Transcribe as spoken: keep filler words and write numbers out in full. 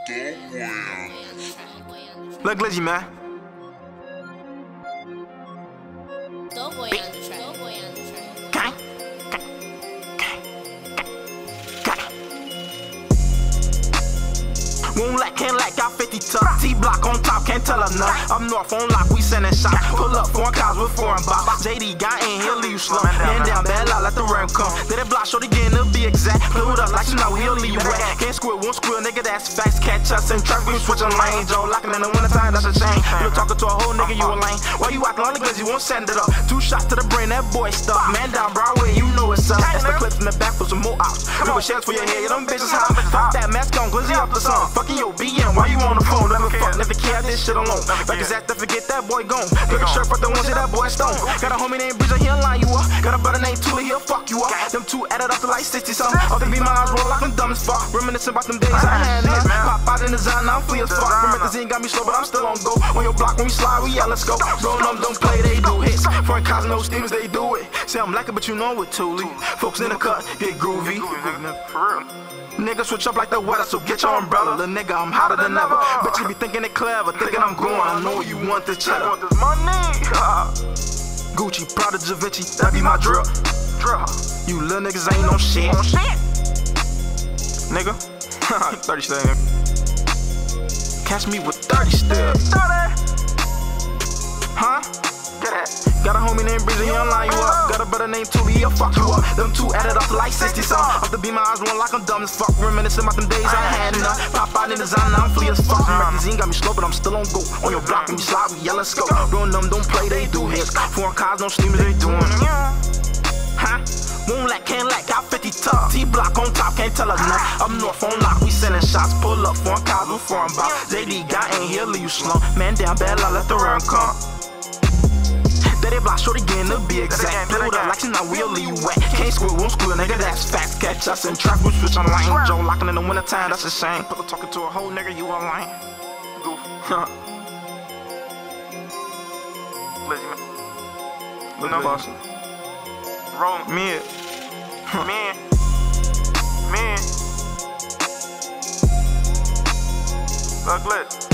Look, Glizzy, man. Doughboy on the track. Doughboy on the track. Gang. Won't lack, can't lack, got fifty tucks. T-block on top, can't tell her none. Up north on lock, we sending shots. Pull up foreign cars with foreign box. J D got in here, leave you slump. Man down, bad out, let the rain come. Let it block, show the game to be exact. Play with us like you know, he'll leave you wet. Can't squeal, won't squeal, nigga, that's facts. Catch us in traffic, we switching lanes. Joe locking in the wintertime, that's a shame. You talking to a whole nigga, you a lame. Why you acting all the you won't send it up? Two shots to the brain, that boy stuff. Man down Broadway, you know it's us. That's the clips in the back for some more ops. River shells for your head, you them bitches hot. Pop that mask on, Glizzy off the song. Fucking your B M, why you on the phone? Never fuck, never care, this shit alone. Like his ass to forget that boy gone. Pick a shirt for the ones that that boy stone. Got a homie named Bridger, he'll line you up. Got a brother named Tula, he'll fuck you up. Them two added up to like sixty something. All the be my eyes roll like I'm dumb as fuck. Reminiscing about them days I had none. Pop out in the zone, now I'm free as fuck. Promethazine got me slow, but I'm still on go. On your block when we slide, we yell, let's go. Rollin' them, don't play, they do hits. Front cars, no steamers, they do it. Say I'm like it, but you know it, Tuli. Folks in the cut, get groovy. Nigga switch up like the weather, so get your umbrella. Little nigga, I'm hotter than ever. Bitch, you be thinking it clever, thinking I'm going. I know you want the cheddar. I want this money. Gucci, Prada, Givenchy, that be my drip. You little niggas ain't no shit. Nigga, thirty still. Catch me with thirty still. Huh? Get that. Got a homie named Bridger, he'll line you up. Got a brother named Tuli, he'll fuck you up. Them two added up to like sixty something. Up to be my eyes, one like I'm dumb as fuck. Reminiscing about them days I had enough. Pop out in the zone, now I'm free as fuck. Magazine got me slow, but I'm still on go. On your block, when we slide, we yell, let's go. Doing them, don't play, they do hits. Foreign cars, no steamers, they doing. Huh? Won't lack, can't lack, got fifty tucks. T-block on top, can't tell us nothing. Up north on lock, we sending shots. Pull up, foreign cars with foreign box. J D got in here, leave you slump. Man down, bad out, let the rain come. That they block short again to be exact. Play with us like you know we'll leave you wet. Can't squeal, won't squeal, nigga, that's facts. Catch us in traffic, we switch on lane. Joe locking in the wintertime, that's a shame. Put talking to a whole nigga, you a lame. Goof. Glizzy, man. Look, no boss. Wrong. Mid. Man. Man. Look, Glizzy.